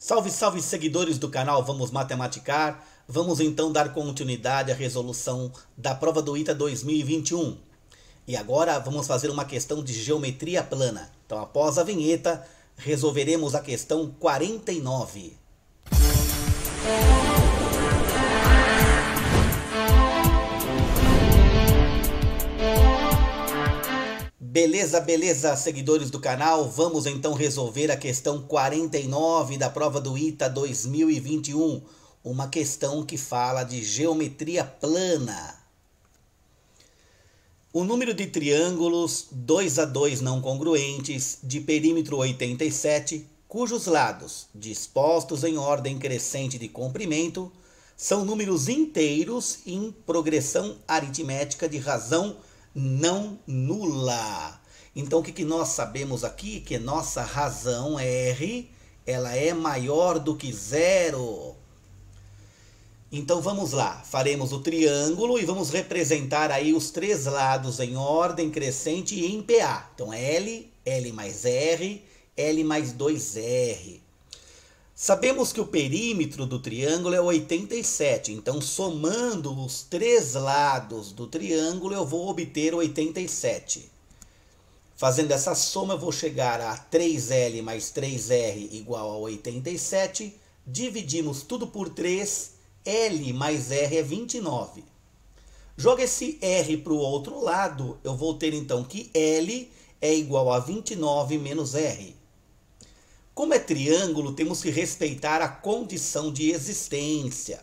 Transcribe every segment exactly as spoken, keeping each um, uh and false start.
Salve, salve seguidores do canal Vamos Matematicar. Vamos então dar continuidade à resolução da prova do ITA dois mil e vinte e um. E agora vamos fazer uma questão de geometria plana. Então após a vinheta, resolveremos a questão quarenta e nove. Beleza, beleza, seguidores do canal, vamos então resolver a questão quarenta e nove da prova do ITA dois mil e vinte e um, uma questão que fala de geometria plana. O número de triângulos dois a dois não congruentes de perímetro oitenta e sete, cujos lados, dispostos em ordem crescente de comprimento, são números inteiros em progressão aritmética de razão não nula. Então o que, que nós sabemos aqui? Que nossa razão R, ela é maior do que zero. Então vamos lá, faremos o triângulo e vamos representar aí os três lados em ordem crescente e em P A. Então L, L mais R, L mais dois R. Sabemos que o perímetro do triângulo é oitenta e sete, então somando os três lados do triângulo eu vou obter oitenta e sete. Fazendo essa soma eu vou chegar a três L mais três R igual a oitenta e sete. Dividimos tudo por três, L mais R é vinte e nove. Joga esse R para o outro lado, eu vou ter então que L é igual a vinte e nove menos R. Como é triângulo, temos que respeitar a condição de existência.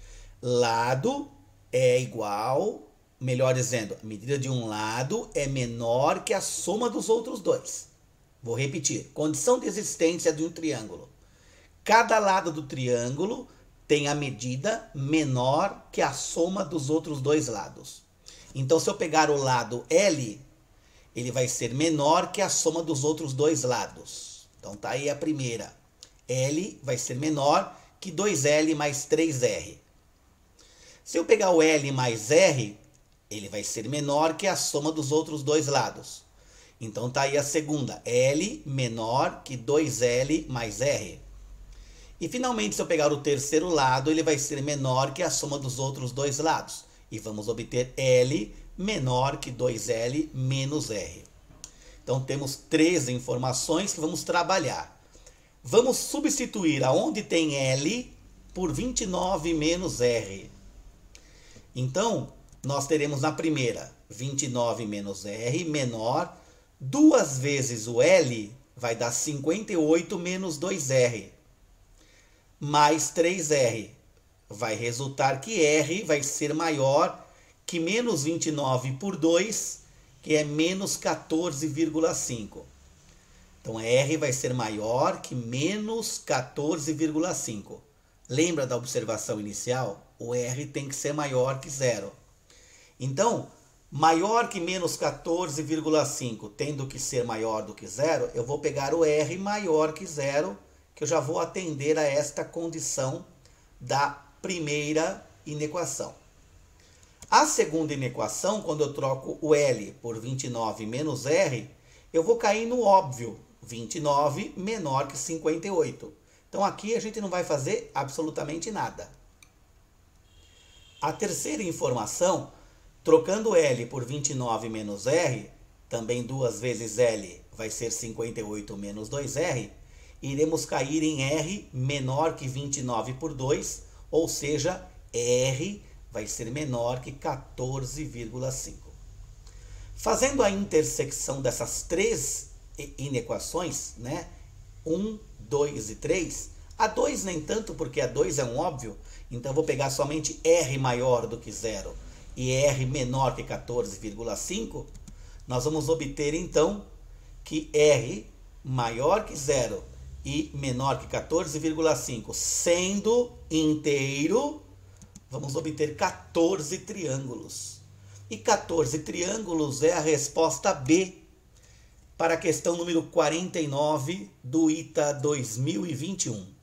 Lado é igual, melhor dizendo, a medida de um lado é menor que a soma dos outros dois. Vou repetir, condição de existência de um triângulo. Cada lado do triângulo tem a medida menor que a soma dos outros dois lados. Então, se eu pegar o lado L, ele vai ser menor que a soma dos outros dois lados. Então tá aí a primeira. L vai ser menor que dois L mais três R. Se eu pegar o L mais R, ele vai ser menor que a soma dos outros dois lados. Então tá aí a segunda. L menor que dois L mais R. E finalmente, se eu pegar o terceiro lado, ele vai ser menor que a soma dos outros dois lados. E vamos obter L menor que dois L menos R. Então temos três informações que vamos trabalhar. Vamos substituir aonde tem L por vinte e nove menos R. Então, nós teremos na primeira vinte e nove menos R menor. Duas vezes o L vai dar cinquenta e oito menos dois R. Mais três R. Vai resultar que R vai ser maior que menos vinte e nove por dois, que é menos quatorze vírgula cinco. Então R vai ser maior que menos quatorze vírgula cinco. Lembra da observação inicial? O R tem que ser maior que zero. Então, maior que menos quatorze vírgula cinco, tendo que ser maior do que zero, eu vou pegar o R maior que zero, que eu já vou atender a esta condição da primeira inequação. A segunda inequação, quando eu troco o L por vinte e nove menos R, eu vou cair no óbvio, vinte e nove menor que cinquenta e oito. Então aqui a gente não vai fazer absolutamente nada. A terceira informação, trocando L por vinte e nove menos R, também duas vezes L vai ser cinquenta e oito menos dois R, iremos cair em R menor que vinte e nove por dois, ou seja, R vai ser menor que quatorze vírgula cinco. Fazendo a intersecção dessas três inequações, né? um, dois e três, a dois nem tanto, porque a dois é um óbvio, então eu vou pegar somente R maior do que zero e R menor que quatorze vírgula cinco, nós vamos obter então que R maior que zero e menor que quatorze vírgula cinco, sendo inteiro, vamos obter quatorze triângulos. E quatorze triângulos é a resposta B para a questão número quarenta e nove do ITA dois mil e vinte e um.